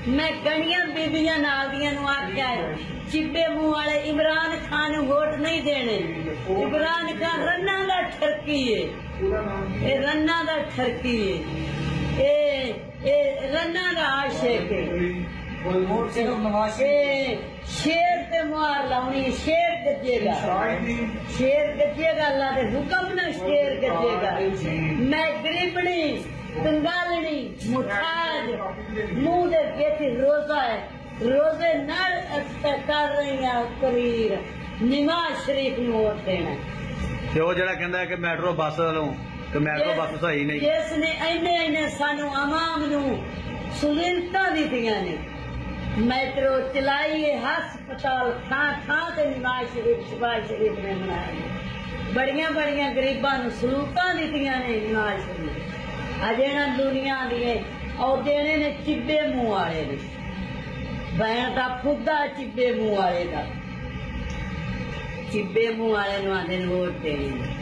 मैं गणिया बीबियां नाल दियां नूं आख्या है चिब्बे मुंह वाले इमरान खान वोट नहीं देने। इमरान खान रन्ना दा ठरकी है, ये रन्ना दा ठरकी है, ये रन्ना दा आशिक है। शेर ते मुहार लाउनी, शेर गजेगा, शेर गजेगा, अल्लाह दे हुक्म ना शेर गजेगा। मैं गरीबनी कंगालनी मुठाज मुंह दे बेटी रोजा है, रोजे नाल कर रही है कबीर नवाज शरीफ नूं वोट देना। ते ओ जेड़ा कहंदा है कि मेट्रो बस वालों कि मेट्रो बस सही नहीं, जिसने इन्ने सानू आवाम नूं सहूलतां दित्तियां ने, मेट्रो चलाई है, हस्पताल थां ते नवाज शरीफ ने बनाया, बड़ियां बड़ियां गरीबां नूं सहूलतां दित्तियां ने नवाज शरीफ। अजेना दुनिया दिए और देने ने चिब्बे मुंह वाले ने, भैन का फुद्दा चिब्बे मुंह वाले का, चिब्बे मुंह वाले नूं आंदे वोट देने।